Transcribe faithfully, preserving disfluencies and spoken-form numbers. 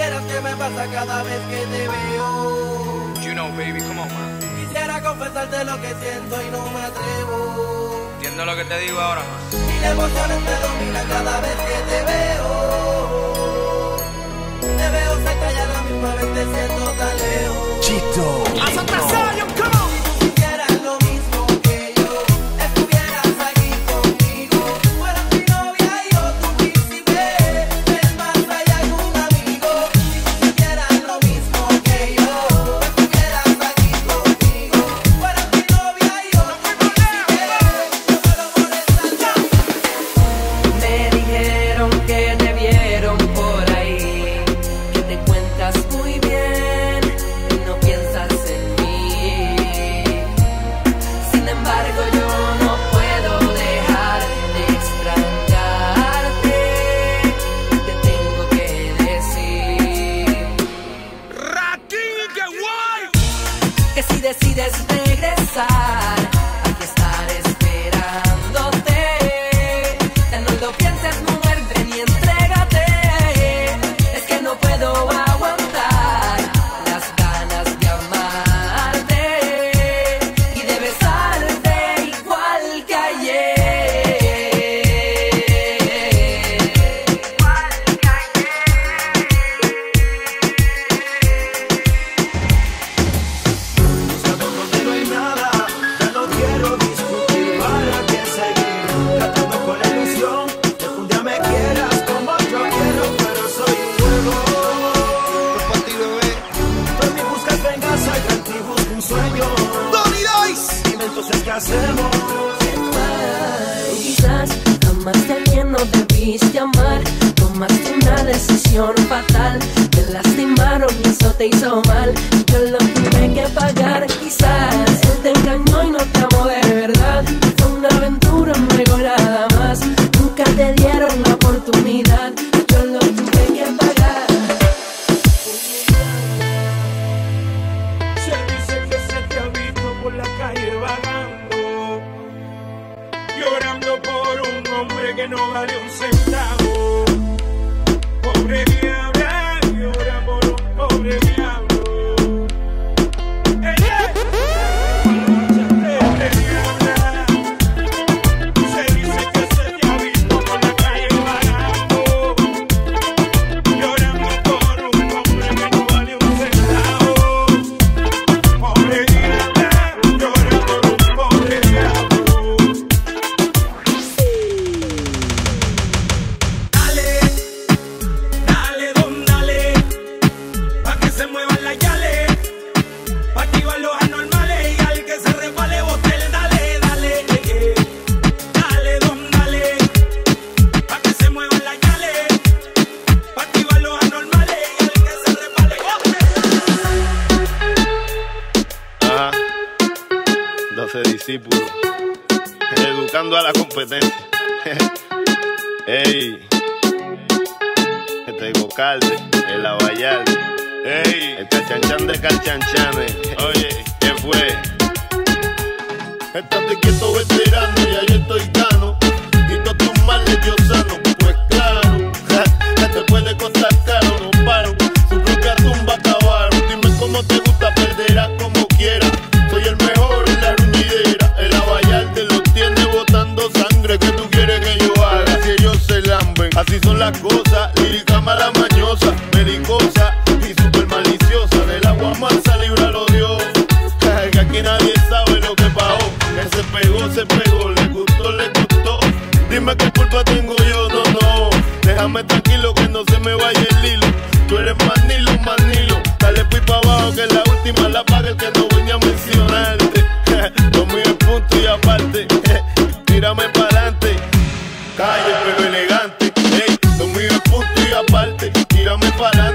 supieras qué me pasa cada vez que te veo. You know, baby, come on, man. Quisiera confesarte lo que siento y no me atrevo. Entiendo lo que te digo ahora, man. Mil emociones me dominan cada vez que te veo. Te veo cerca y a la misma vez te siento tan lejos. Chito. Que si decides regresar, aquí estaré esperándote. Ya no lo pienses, mujer, ven y entrégate. Es que no puedo aguantar las ganas de amarte y de besarte igual que ayer. Igual que ayer. ¿Qué hacemos? Quizás amaste a quien no debiste amar. Tomaste una decisión fatal. Te lastimaron y eso te hizo mal. Yo lo tuve que pagar. Quizás él te engañó y no te amó de verdad. Fue una aventura, no luego nada más. Nunca te dieron la oportunidad. Yo lo tuve que pagar. Se dice que se te ha visto por la calle vagando, llorando por un hombre que no vale un centavo. Pobre diabla, llora por un pobre diablo. Ella, pobre diabla. Se dice que se te ha visto por la calle vagando, llorando por un hombre que no vale un centavo. Pobre diabla, llora por un pobre diablo. doce discípulos, educando a la competencia. Ey, este Gocalde, el Abayalde, ey, el Calchanchan de Calchanchanes. Oye, ¿qué fue? Estate quieto, veterano, ya yo estoy gano. Y todos tus males yo sano. Pues claro, ja, ya te puede costar caro, no paro. Su propia tumba acabaron. Dime cómo te gusta, perderás como quieras. Soy el mejor en la ruñidera. El Abayalde los tiene botando sangre. ¿Qué tú quieres que yo haga? Si ellos se lamben. Así son las cosas. Lírica mala mañosa, belicosa y super maliciosa. Del agua mansa líbralo Dios. Que aquí nadie sabe lo que pagó. Que se pegó, se pegó. Le gustó, le gustó. Dime qué culpa tengo yo, no, no. Déjame tranquilo que no se me vaya el hilo. Tú eres manilo, manilo. Dale pues pa' abajo que la última la paga el que no voy a mencionarte. Lo mío es punto y aparte. Tírame pa'lante. Calle pero elegante. Ey, lo mío es punto y aparte. Tírame pa'lante.